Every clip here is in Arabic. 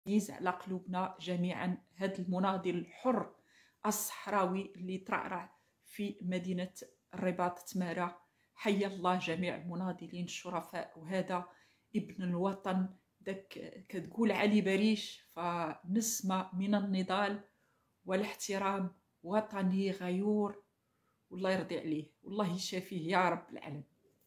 عزيز على قلوبنا جميعا هذا المناضل الحر الصحراوي اللي ترعرع في مدينة الرباط تمارا. حيا الله جميع المناضلين الشرفاء، وهذا ابن الوطن داك كتقول علي بريش، فنسمة من النضال والاحترام، وطني غيور والله يرضي عليه والله يشافيه يا رب العالمين.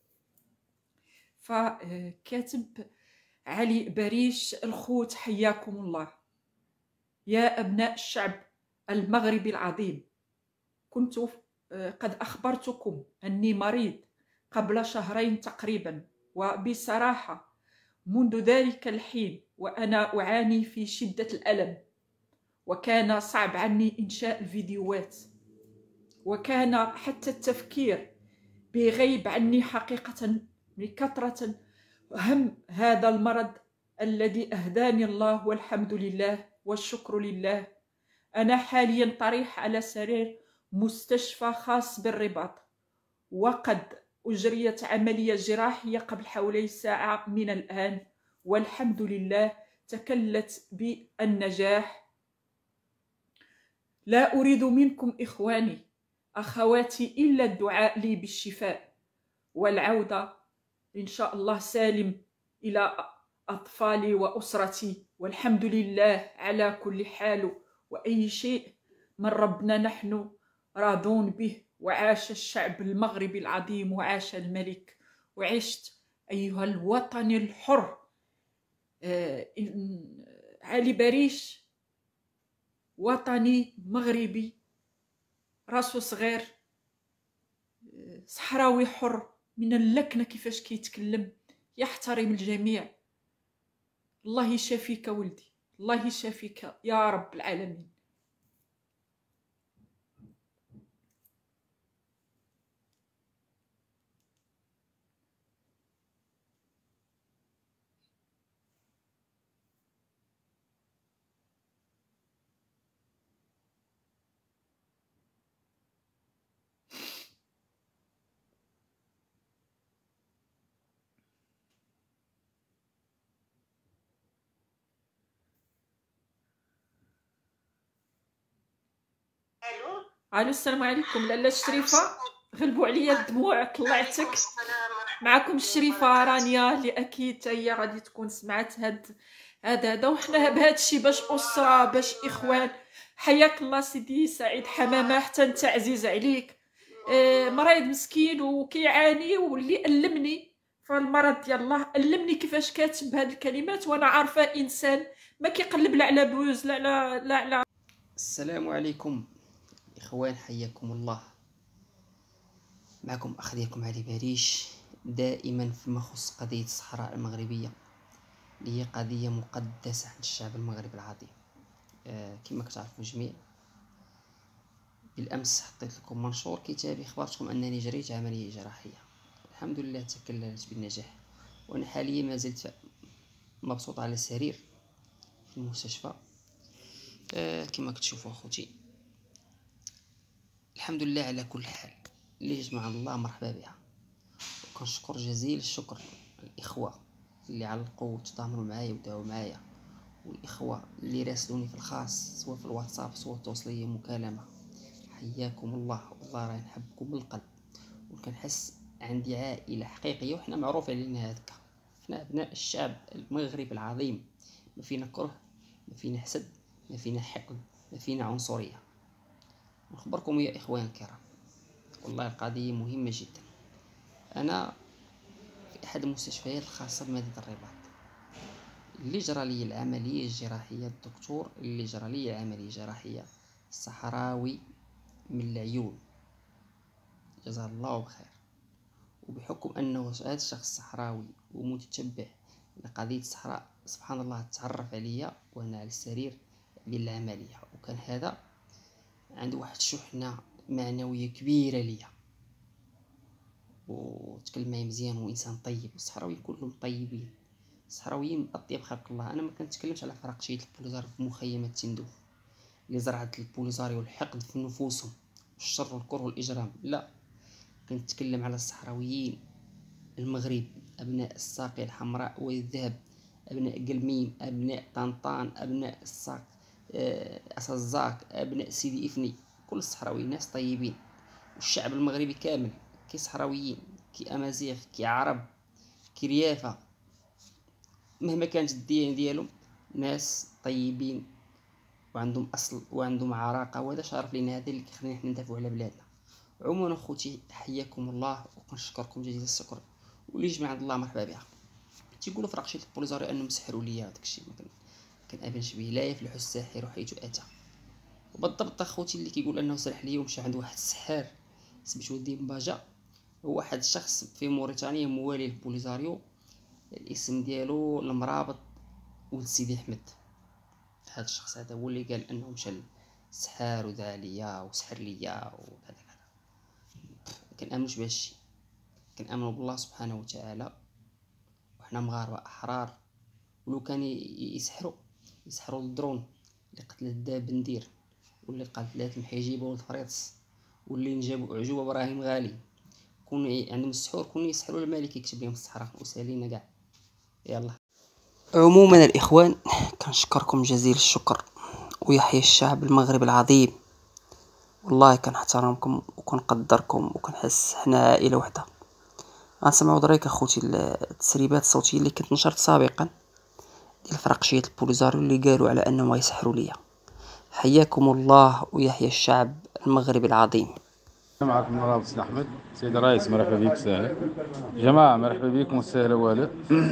فكاتب علي بريش الخوت حياكم الله. يا أبناء الشعب المغربي العظيم، كنت قد أخبرتكم أني مريض قبل شهرين تقريبا، وبصراحة منذ ذلك الحين وأنا أعاني في شدة الألم، وكان صعب عني إنشاء الفيديوهات، وكان حتى التفكير بغيب عني حقيقة من كثرة هم هذا المرض الذي أهداني الله، والحمد لله والشكر لله. أنا حاليا طريح على سرير مستشفى خاص بالرباط، وقد أجريت عملية جراحية قبل حوالي ساعة من الآن، والحمد لله تكلت بالنجاح. لا أريد منكم إخواني أخواتي إلا الدعاء لي بالشفاء والعودة إن شاء الله سالم إلى أطفالي وأسرتي، والحمد لله على كل حال، وأي شيء من ربنا نحن راضون به. وعاش الشعب المغربي العظيم، وعاش الملك، وعشت أيها الوطن الحر. علي بريش وطني مغربي راسو صغير، صحراوي حر، من اللكنة كيفاش كيتكلم، يحترم الجميع. الله يشافيك ولدي، الله يشافيك يا رب العالمين. الو السلام عليكم لاله الشريفه، غلبوا عليا الدموع طلعتك. معكم الشريفه رانيا اللي اكيد هي غادي تكون سمعت هذا وحنا بهذا الشيء باش اسره باش اخوان. حياك الله سيدي سعيد حمامه، حتى انت عزيز عليك. مريض مسكين وكيعاني، واللي ألمني فالمرض ديال الله ألمني كيفاش كاتب هاد الكلمات، وانا عارفه انسان ما كيقلب لا على بوز لا على. السلام عليكم إخوان، حياكم الله. معكم أخ ديالكم علي بريش، دائما فيما يخص قضية الصحراء المغربية اللي هي قضية مقدسة عند الشعب المغربي العظيم. كما كتعرفوا جميع، بالأمس حطيت لكم منشور كتابي خبرتكم أنني جريت عملية جراحية، الحمد لله تكللت بالنجاح، وأنا حاليا ما زلت مبسوط على السرير في المستشفى. كما كتشوفوا أخوتي، الحمد لله على كل حال. اللي يجمع الله مرحبا بها، وكنشكر جزيل الشكر الإخوة اللي علقوا وتضامنوا معايا ودعوا معايا، والإخوة اللي راسلوني في الخاص سواء في الواتساب سواء توصلية مكالمة. حياكم الله، والله راه نحبكم من القلب، وكنحس عندي عائلة حقيقية، وحنا معروف علينا هذاك. حنا أبناء الشعب المغربي العظيم، ما فينا كره، ما فينا حسد، ما فينا حقد، ما فينا عنصرية. نخبركم يا إخوان الكرام، والله القضية مهمة جدا. أنا في أحد المستشفيات الخاصة بمدينة الرباط، اللي جرى لي العملية الجراحية، الدكتور اللي جرى لي العملية الجراحية صحراوي من العيون، جزاه الله بخير. وبحكم أنه هذا الشخص صحراوي ومتتبع لقضية الصحراء، سبحان الله تعرف عليا وأنا على السرير للعملية، وكان هذا عنده واحد الشحنة معنوية كبيرة ليا، وتكلم معي مزيان، وإنسان طيب. والصحراويين كلهم طيبين، الصحراويين أطيب خلق الله. أنا ما كنتكلمش على فرقشية البوليزار في مخيمات تندوف اللي زرعت البوليزاري والحقد في نفوسهم والشر والكره والإجرام، لا، كنتكلم على الصحراويين المغرب، أبناء الساقية الحمراء والذهب، أبناء قلميم، أبناء طنطان، أبناء الساق، أسزاك، أبناء سيدي إفني، كل الصحراوي ناس طيبين. والشعب المغربي كامل، كي صحراويين كي أمازيغ كي عرب كي ريافة، مهما كانت الديانة ديالهم، ناس طيبين وعندهم أصل وعندهم عراقة، وهذا شرف لينا، هذا اللي كيخلينا حنا ندافعوا على بلادنا. عموما اخوتي حياكم الله وكنشكركم جزيل الشكر، واللي يجي من عند الله مرحبا بها. تيقولوا في رقشة البوليزاريو انهم سحروا ليا داكشي ما كنامنش به، لا يفلح الساحر حيث اتى. وبالضبط اخوتي اللي كيقول انه سرح ليا ومشى عند واحد السحار سميتو ديمباجا، هو واحد الشخص في موريتانيا موالي البوليزاريو، الاسم ديالو المرابط ولد سيدي احمد. هذا الشخص هذا هو اللي قال انه مشى السحار ودعا ليا وسحر ليا وكذا كذا. كنامنوش بهذا الشيء، كنامنوا بالله سبحانه وتعالى، وحنا مغاربه احرار. ولو كان يسحروا الدرون اللي قتلت الداب بندير، واللي قتلت محيجيبه ولد فريطس، واللي نجابوا عجوبه ابراهيم غالي، كون عندهم السحور كون يسحروا الملك يكتب لهم الصحراء وسالينا كاع. يلا عموما الاخوان كنشكركم جزيل الشكر، ويحيى الشعب المغربي العظيم. والله كنحترمكم وكنقدركم وكنحس حنا عائله وحده. غنسمعوا دريك اخوتي التسريبات الصوتيه اللي كنت نشرت سابقا ديال فرقشيه البوليزاريو اللي قالوا على انهم غيسحروا ليا. حياكم الله ويحيى الشعب المغربي العظيم. معكم مرابط سيد احمد. سيد الرئيس مرحبا بك وسهلا. جماعه مرحبا بكم وسهلا والد.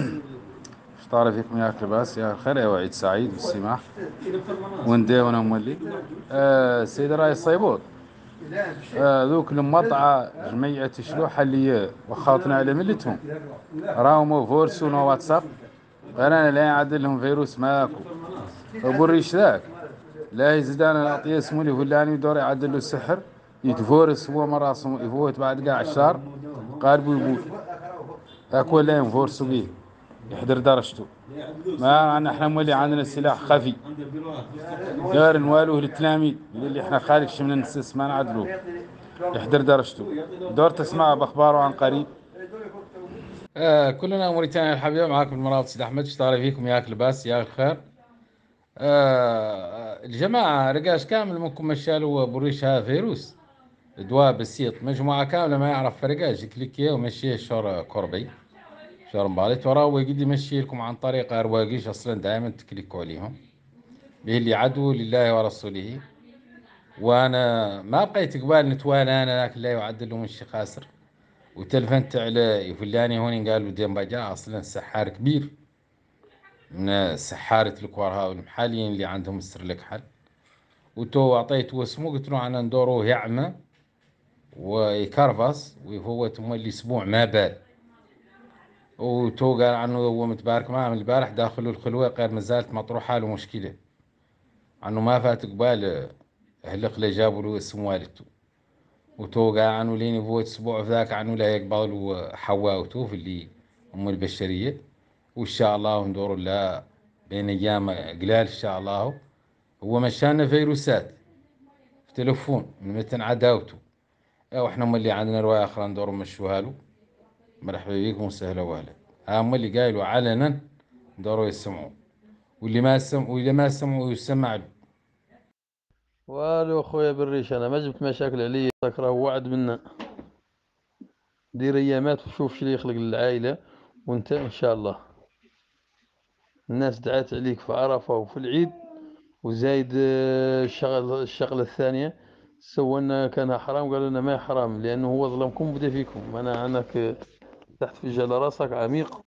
فطار فيكم يا لباس يا خير يا وعيد سعيد والسماح وندي وانا مولي. السيد الرئيس صيبوط، ذوك المطعة جميعة شلوحة اللي وخاطنا على ملتهم راهم فورسون واتساب، غير انا لا يعدل لهم فيروس ماكو وبريش ذاك لا يزدان العطيه سمولي فلاني يدور يعدل له السحر يتفورس هو مراسم يفوت بعد قاع الشهر قاربو يبوت اكو لا ينفورسو بيه يحضر درجته. ما عنا احنا مولي عندنا سلاح خفي دار نوالوه للتلاميذ اللي احنا خارج من النسس ما نعدلوه يحضر درجته. دور تسمع باخباره عن قريب. كلنا موريتانيا الحبيبه، معاكم المرابط سيد احمد. اشتغل فيكم ياك لباس يا الخير. الجماعه رقاش كامل منكم مشالوا بريشها فيروس دواء بسيط، مجموعه كامله ما يعرف فرقاش يكليكيه ومشيه شور كوربي شور مبالي وراه ويقد يمشي لكم عن طريق ارواقيش اصلا دائما تكليكوا عليهم به اللي عدو لله ورسوله. وانا ما بقيت قبال نتوالى انا لكن لا يعدل له من شي خاسر. وتلفنت على فلاني هون قالوا ديمباجا اصلا سحار كبير من سحارة الكوار هاو المحليين اللي عندهم السر لك حل. وتو اعطيته اسمه قلت له انا ندوره يعمى ويكرفص ويفوت مولي اسبوع ما بال. وتو قال عنه هو متبارك معه من البارح داخل الخلوه غير ما زالت مطروحه له مشكله عنه ما فات قبال اهلق جابوا له اسم والدته. وتوقع عنه لين يفوت اسبوع ذاك عنه لا يقبل حواء وتوف اللي ام البشريه. وان شاء الله ندور لا بين ايام قلال ان شاء الله. هو مشانا فيروسات في تلفون من متن عداوته، واحنا هم اللي عندنا روايه اخرى ندور مشوها له. مرحبا بكم وسهلا وهلا. هم اللي قايلوا علنا ندوروا يسمعوا، واللي ما سمعوا يسمع له. والو اخويا بالريش، انا ما جبت مشاكل عليا، راه وعد منا دير ايامات وشوف شو اللي يخلق للعائله. وانت ان شاء الله الناس دعات عليك في عرفه وفي العيد، وزايد الشغله الثانيه سوينا كان حرام، قالوا لنا ما حرام لانه هو ظلمكم وبدا فيكم. انا عنك تحت في جل راسك عميق